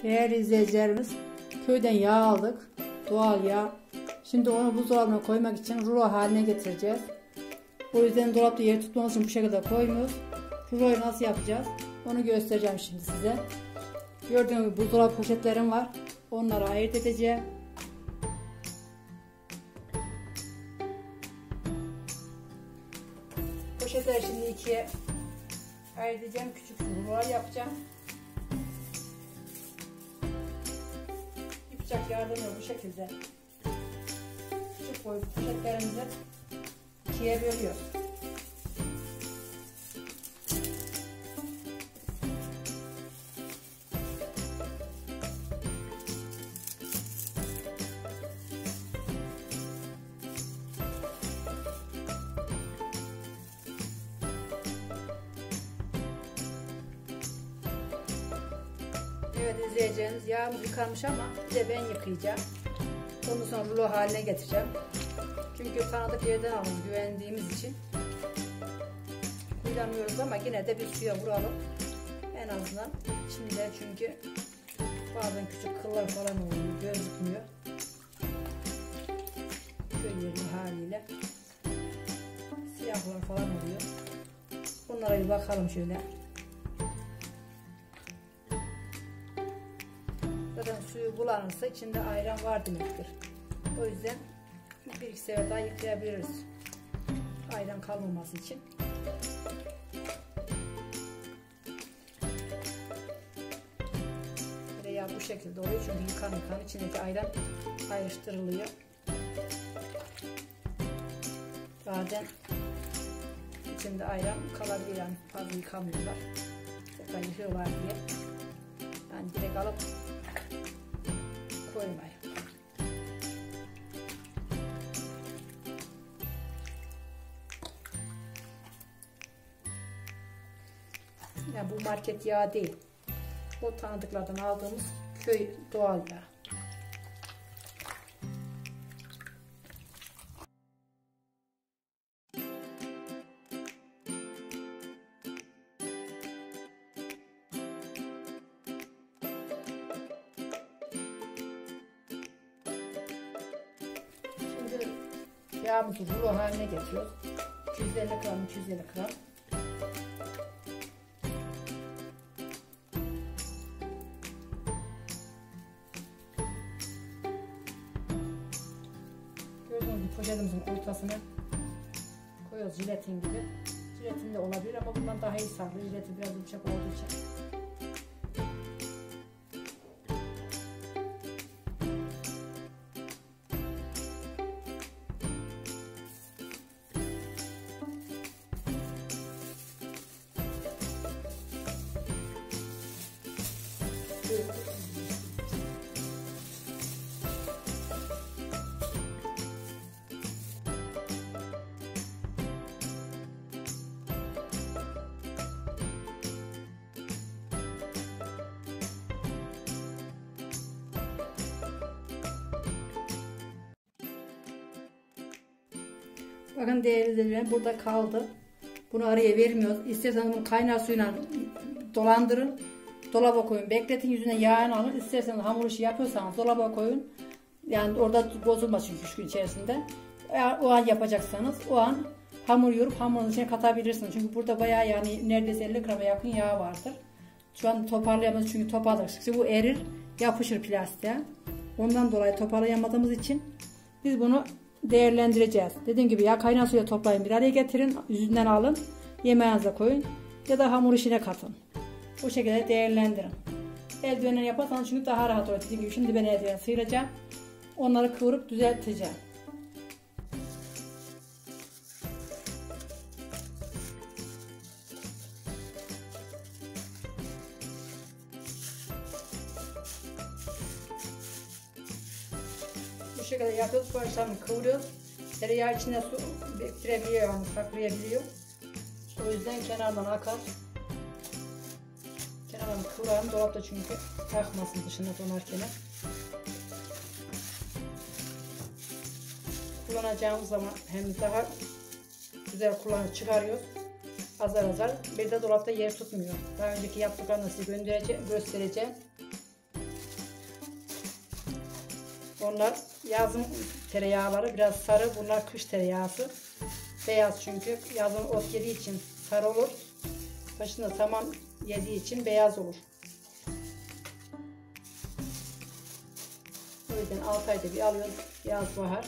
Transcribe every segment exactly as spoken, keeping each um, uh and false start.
Değerli izleyicilerimiz, köyden yağ aldık. Doğal yağ. Şimdi onu buzdolabına koymak için rulo haline getireceğiz. O yüzden dolapta yer tutmaması için bu şekilde koymuyoruz. Ruloyu nasıl yapacağız? Onu göstereceğim şimdi size. Gördüğünüz gibi buzdolabı poşetlerim var. Onları ayırt edeceğim. Poşetleri şimdi ikiye ayırt edeceğim. Küçük rulolar yapacağım. Bıçak yardımıyla bu şekilde küçük boy poşetlerimizi ikiye bölüyoruz. Evet izleyeceğiniz yağımız yıkanmış ama bir de ben yıkayacağım. Ondan sonra rulo haline getireceğim. Çünkü tanıdık yerden alın güvendiğimiz için. Kullanmıyoruz ama yine de bir suya vuralım. En azından içinde çünkü bazen küçük kıllar falan oluyor, gözükmüyor. Köy yerli haliyle siyahlar falan oluyor. Bunlara bir bakalım şöyle. Zaten suyu bulanırsa içinde ayran var demektir. O yüzden bir iki sefer daha yıkayabiliriz. Ayran kalmaması için. Veya bu şekilde oluyor çünkü yıkan yıkan içindeki ayran ayrıştırılıyor. Bazen içinde ayran kalabilir, yani fazla yıkamıyorlar. Zaten yıkıyorlar diye. Yani direkt alıp koymayın. Yani bu market yağı değil. O tanıdıklardan aldığımız köy doğal yağ. Şimdi yağımızı rulo haline getiriyoruz. iki yüz elli gram, iki yüz elli gram. Gördüğünüz gibi poşetimizin ortasına koyuyoruz, jiletin gibi. Jiletin de olabilir ama bundan daha iyi sarılır. Jileti biraz yumuşak olduğu için. Bakın değerli izleyicilerim, burada kaldı. Bunu araya vermiyoruz. İsterseniz bunu kaynar suyla dolandırın. Dolaba koyun. Bekletin, yüzüne yağını alın. İsterseniz hamur işi yapıyorsanız dolaba koyun. Yani orada bozulmaz çünkü üç gün içerisinde. Eğer o an yapacaksanız o an hamur yorup hamurun içine katabilirsiniz. Çünkü burada bayağı yani neredeyse elli grama yakın yağ vardır. Şu an toparlayamıyoruz çünkü toparladık. Bu erir, yapışır plastiğe. Ondan dolayı toparlayamadığımız için biz bunu değerlendireceğiz. Dediğim gibi ya kaynar suya toplayın, bir araya getirin, yüzünden alın, yemeğinize koyun ya da hamur işine katın. Bu şekilde değerlendirin. Eldivenle yaparsanız çünkü daha rahat olur. Dediğim gibi şimdi ben eldiveni sıyıracağım. Onları kıvırıp düzelteceğim. Bu şekilde yapıyoruz. Bu işlemi kıvırıyoruz. Tereyağı içine su biriktirebiliyor, yani saklayabiliyor. O yüzden kenardan akar. Kenardan kıvıralım. Dolapta çünkü akmasın dışında donarken. Kullanacağımız zaman hem daha güzel kullanıp çıkarıyoruz. Azar azar. Bir de dolapta yer tutmuyor. Daha önceki yaptıklarını size göndereceğim, göstereceğim. Onlar yazın tereyağları biraz sarı. Bunlar kış tereyağısı. Beyaz çünkü. Yazın ot yediği için sarı olur. Başında saman yediği için beyaz olur. O yüzden altı ayda bir alıyoruz. Yaz bahar.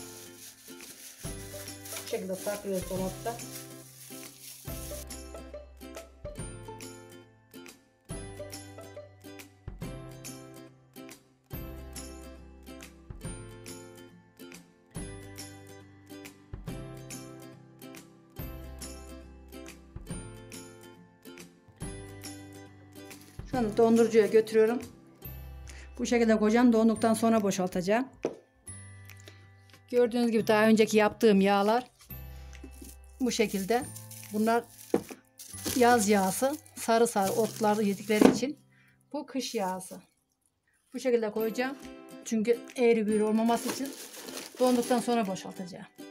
Bu şekilde saklıyoruz dolapta. Şu anda dondurucuya götürüyorum. Bu şekilde koyacağım. Donduktan sonra boşaltacağım. Gördüğünüz gibi daha önceki yaptığım yağlar bu şekilde. Bunlar yaz yağısı. Sarı sarı otları yedikleri için. Bu kış yağısı. Bu şekilde koyacağım. Çünkü eğri büğrü olmaması için donduktan sonra boşaltacağım.